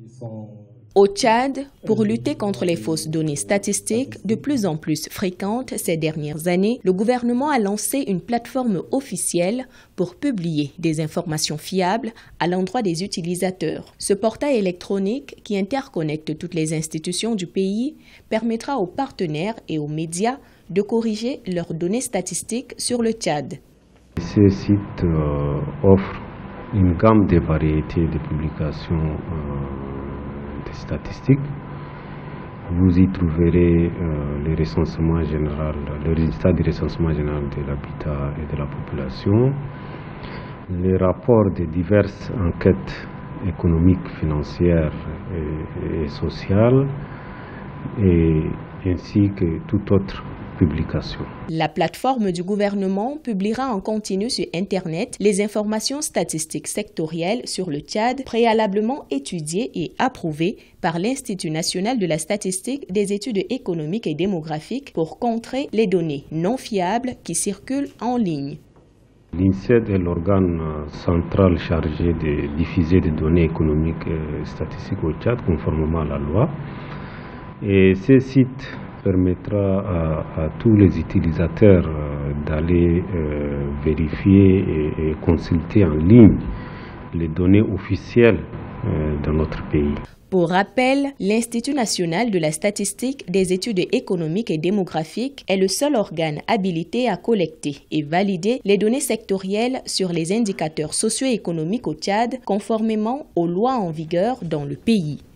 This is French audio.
Au Tchad, pour lutter contre les fausses données statistiques de plus en plus fréquentes ces dernières années, le gouvernement a lancé une plateforme officielle pour publier des informations fiables à l'endroit des utilisateurs. Ce portail électronique qui interconnecte toutes les institutions du pays permettra aux partenaires et aux médias de corriger leurs données statistiques sur le Tchad. Ce site offre une gamme de variétés de publications statistiques. Vous y trouverez le recensement général, le résultat du recensement général de l'habitat et de la population, les rapports de diverses enquêtes économiques, financières et sociales, ainsi que toute autre publication. La plateforme du gouvernement publiera en continu sur Internet les informations statistiques sectorielles sur le Tchad, préalablement étudiées et approuvées par l'Institut national de la statistique, des études économiques et démographiques pour contrer les données non fiables qui circulent en ligne. L'INSED est l'organe central chargé de diffuser des données économiques et statistiques au Tchad conformément à la loi. Et ce site permettra à tous les utilisateurs d'aller vérifier et consulter en ligne les données officielles de notre pays. Pour rappel, l'Institut national de la statistique, des études économiques et démographiques est le seul organe habilité à collecter et valider les données sectorielles sur les indicateurs socio-économiques au Tchad, conformément aux lois en vigueur dans le pays.